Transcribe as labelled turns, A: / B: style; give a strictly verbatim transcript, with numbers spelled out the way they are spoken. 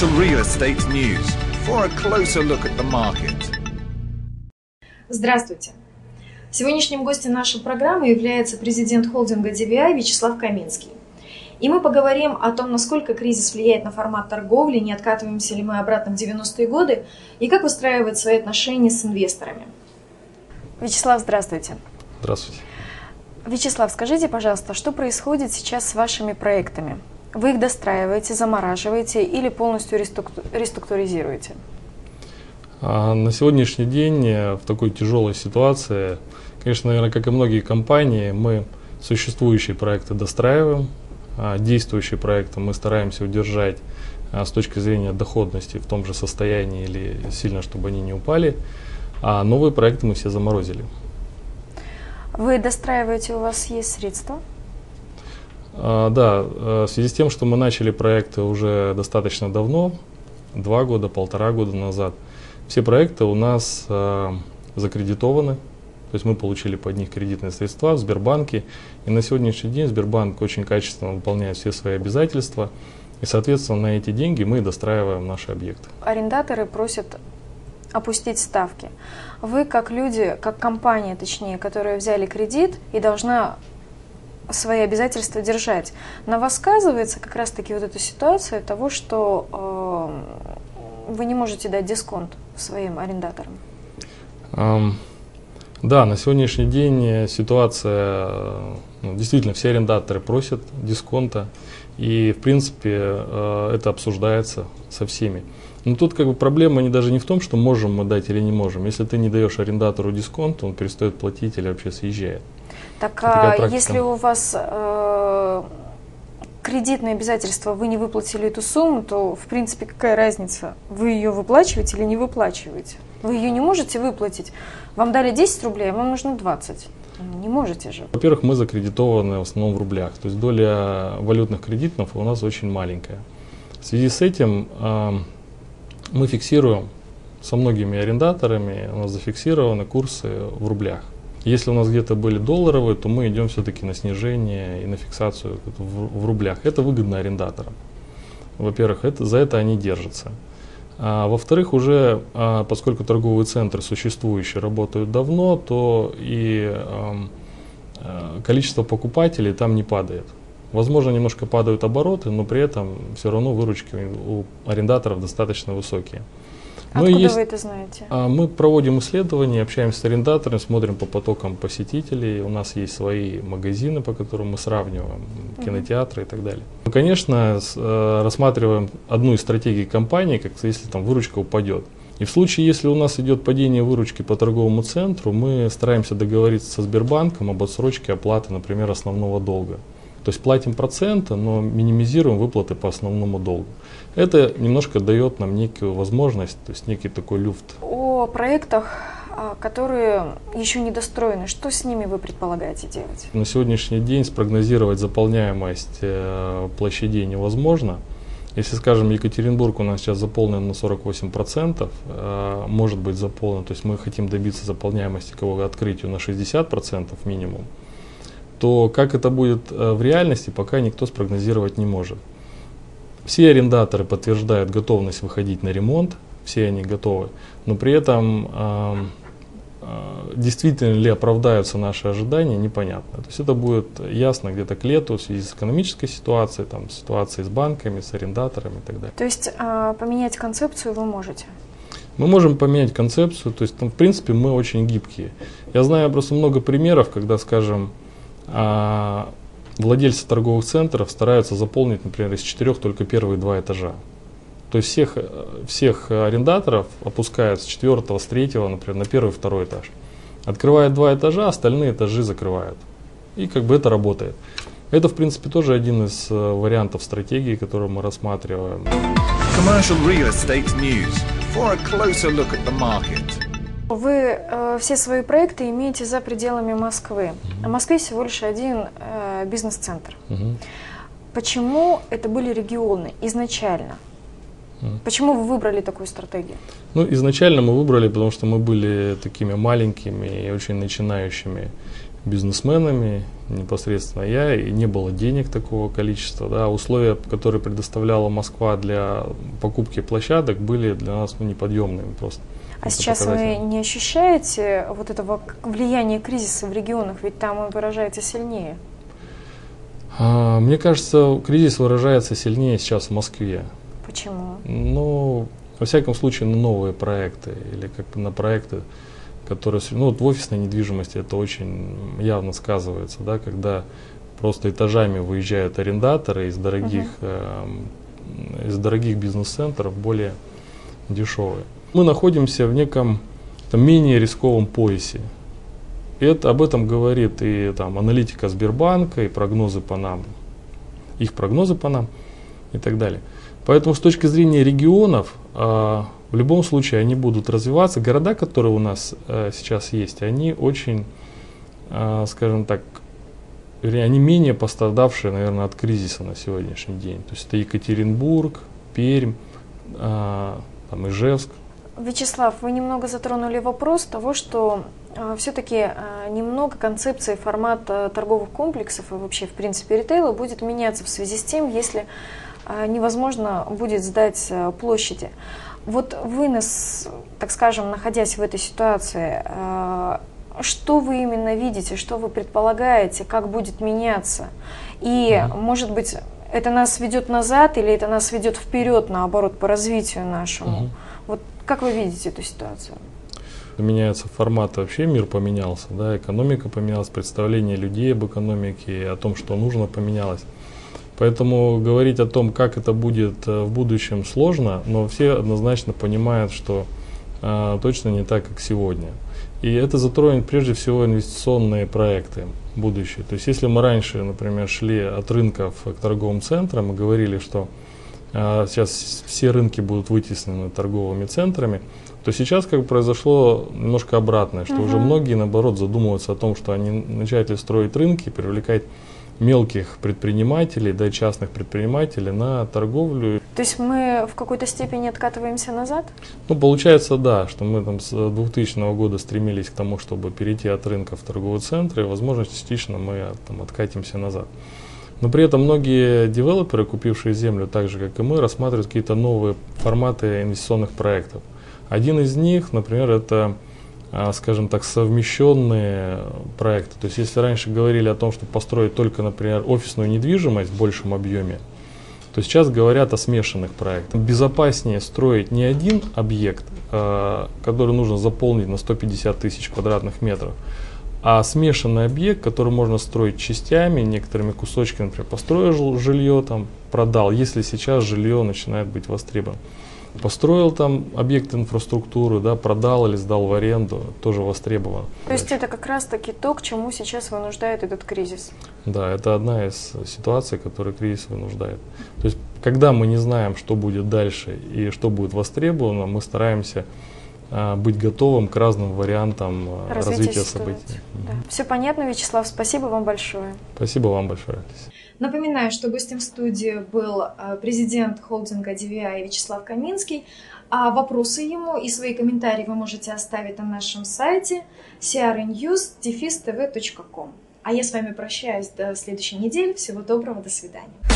A: Commercial Real Estate News for a closer look at the market.
B: Здравствуйте. Сегодняшним гостем нашей программы является президент холдинга ди ви ай Вячеслав Каменский. И мы поговорим о том, насколько кризис влияет на формат торговли, не откатываемся ли мы обратно в девяностые годы и как выстраивать свои отношения с инвесторами. Вячеслав, здравствуйте.
C: Здравствуйте.
B: Вячеслав, скажите, пожалуйста, что происходит сейчас с вашими проектами? Вы их достраиваете, замораживаете или полностью реструктуризируете?
C: А на сегодняшний день в такой тяжелой ситуации, конечно, наверное, как и многие компании, мы существующие проекты достраиваем, а действующие проекты мы стараемся удержать а, с точки зрения доходности в том же состоянии или сильно, чтобы они не упали, а новые проекты мы все заморозили.
B: Вы достраиваете, у вас есть средства?
C: А, да, в связи с тем, что мы начали проекты уже достаточно давно, два года, полтора года назад, все проекты у нас а, закредитованы, то есть мы получили под них кредитные средства в Сбербанке, и на сегодняшний день Сбербанк очень качественно выполняет все свои обязательства, и, соответственно, на эти деньги мы достраиваем наши объекты.
B: Арендаторы просят опустить ставки. Вы, как люди, как компания, точнее, которая взяли кредит и должна свои обязательства держать, на вас сказывается как раз-таки вот эта ситуация того, что э, вы не можете дать дисконт своим арендаторам?
C: Um, да, на сегодняшний день ситуация, ну, действительно, все арендаторы просят дисконта, и, в принципе, э, это обсуждается со всеми. Но тут как бы проблема не даже не в том, что можем мы дать или не можем. Если ты не даешь арендатору дисконт, он перестает платить или вообще съезжает.
B: Так а если у вас э, кредитные обязательства, вы не выплатили эту сумму, то в принципе какая разница, вы ее выплачиваете или не выплачиваете? Вы ее не можете выплатить. Вам дали десять рублей, а вам нужно двадцать. Не можете же.
C: Во-первых, мы закредитованы в основном в рублях. То есть доля валютных кредитов у нас очень маленькая. В связи с этим э, мы фиксируем со многими арендаторами, у нас зафиксированы курсы в рублях. Если у нас где-то были долларовые, то мы идем все-таки на снижение и на фиксацию в, в рублях. Это выгодно арендаторам. Во-первых, это, за это они держатся. А, во-вторых, уже а, поскольку торговые центры существующие работают давно, то и а, а, количество покупателей там не падает. Возможно, немножко падают обороты, но при этом все равно выручки у арендаторов достаточно высокие.
B: Откуда ну, есть, вы это знаете?
C: Мы проводим исследования, общаемся с арендаторами, смотрим по потокам посетителей. У нас есть свои магазины, по которым мы сравниваем, кинотеатры и так далее. Мы, конечно, рассматриваем одну из стратегий компании, как если там выручка упадет. И в случае, если у нас идет падение выручки по торговому центру, мы стараемся договориться со Сбербанком об отсрочке оплаты, например, основного долга. То есть платим проценты, но минимизируем выплаты по основному долгу. Это немножко дает нам некую возможность, то есть некий такой люфт.
B: О проектах, которые еще не достроены, что с ними вы предполагаете делать?
C: На сегодняшний день спрогнозировать заполняемость площадей невозможно. Если, скажем, Екатеринбург у нас сейчас заполнен на сорок восемь процентов, может быть заполнен, то есть мы хотим добиться заполняемости к его открытию на шестьдесят процентов минимум, то как это будет в реальности, пока никто спрогнозировать не может. Все арендаторы подтверждают готовность выходить на ремонт, все они готовы, но при этом э, э, действительно ли оправдаются наши ожидания, непонятно. То есть это будет ясно где-то к лету в связи с экономической ситуацией, там, ситуацией с банками, с арендаторами и так далее.
B: То есть э, поменять концепцию вы можете?
C: Мы можем поменять концепцию, то есть там, в принципе мы очень гибкие. Я знаю просто много примеров, когда, скажем, А владельцы торговых центров стараются заполнить, например, из четырех только первые два этажа. То есть всех, всех арендаторов опускают с четвертого, с третьего, например, на первый, второй этаж. Открывают два этажа, остальные этажи закрывают. И как бы это работает. Это, в принципе, тоже один из вариантов стратегии, которую мы рассматриваем.
A: Commercial Real Estate News for a closer look at the market.
B: Вы э, все свои проекты имеете за пределами Москвы. Mm-hmm. В Москве всего лишь один э, бизнес-центр. Mm-hmm. Почему это были регионы изначально? Mm-hmm. Почему вы выбрали такую стратегию?
C: Ну, изначально мы выбрали, потому что мы были такими маленькими и очень начинающими бизнесменами, непосредственно я, и не было денег такого количества. Да. Условия, которые предоставляла Москва для покупки площадок, были для нас ну, неподъемными просто.
B: А сейчас вы не ощущаете вот этого влияния кризиса в регионах, ведь там он выражается сильнее?
C: А, мне кажется, кризис выражается сильнее сейчас в Москве.
B: Почему?
C: Ну, во всяком случае, на новые проекты или как на проекты, которые, ну, вот в офисной недвижимости это очень явно сказывается, да, когда просто этажами выезжают арендаторы из дорогих, uh-huh. э, из дорогих бизнес-центров более дешевые. Мы находимся в неком там, менее рисковом поясе. И это, об этом говорит и там, аналитика Сбербанка, и прогнозы по нам, их прогнозы по нам и так далее. Поэтому с точки зрения регионов, э, в любом случае они будут развиваться. Города, которые у нас э, сейчас есть, они очень, э, скажем так, они менее пострадавшие, наверное, от кризиса на сегодняшний день. То есть это Екатеринбург, Пермь, э, там, Ижевск.
B: Вячеслав, вы немного затронули вопрос того, что э, все-таки э, немного концепция и формат э, торговых комплексов и вообще, в принципе, ритейла будет меняться в связи с тем, если э, невозможно будет сдать э, площади. Вот вы, нас, так скажем, находясь в этой ситуации, э, что вы именно видите, что вы предполагаете, как будет меняться? И, mm-hmm. может быть, это нас ведет назад или это нас ведет вперед, наоборот, по развитию нашему? Mm-hmm. Вот как вы видите эту ситуацию?
C: Меняется формат, вообще мир поменялся, да, экономика поменялась, представление людей об экономике, о том, что нужно, поменялось. Поэтому говорить о том, как это будет в будущем, сложно, но все однозначно понимают, что э, точно не так, как сегодня. И это затронет прежде всего инвестиционные проекты будущие. То есть если мы раньше, например, шли от рынков к торговым центрам и говорили, что э, сейчас все рынки будут вытеснены торговыми центрами, то сейчас как бы произошло немножко обратное, что uh-huh. уже многие, наоборот, задумываются о том, что они начали строить рынки, привлекать мелких предпринимателей, да, частных предпринимателей на торговлю.
B: То есть мы в какой-то степени откатываемся назад? Ну,
C: получается, да, что мы там с двухтысячного года стремились к тому, чтобы перейти от рынка в торговые центры, и, возможно, частично мы там откатимся назад. Но при этом многие девелоперы, купившие землю, так же, как и мы, рассматривают какие-то новые форматы инвестиционных проектов. Один из них, например, это, скажем так, совмещенные проекты. То есть, если раньше говорили о том, что построить только, например, офисную недвижимость в большем объеме, то сейчас говорят о смешанных проектах. Безопаснее строить не один объект, который нужно заполнить на сто пятьдесят тысяч квадратных метров, а смешанный объект, который можно строить частями, некоторыми кусочками, например, построил жилье, там, продал, если сейчас жилье начинает быть востребовано. Построил там объект инфраструктуры, да, продал или сдал в аренду, тоже востребован.
B: То есть это как раз таки то, к чему сейчас вынуждает этот кризис?
C: Да, это одна из ситуаций, которую кризис вынуждает. То есть, когда мы не знаем, что будет дальше и что будет востребовано, мы стараемся а, быть готовым к разным вариантам развития, развития событий.
B: Да. Все понятно, Вячеслав, спасибо вам большое.
C: Спасибо вам большое.
B: Напоминаю, что гостем в студии был президент холдинга ди ви ай Вячеслав Каминский. А вопросы ему и свои комментарии вы можете оставить на нашем сайте си ар ньюс дефис тэ вэ точка ком. А я с вами прощаюсь до следующей недели. Всего доброго, до свидания.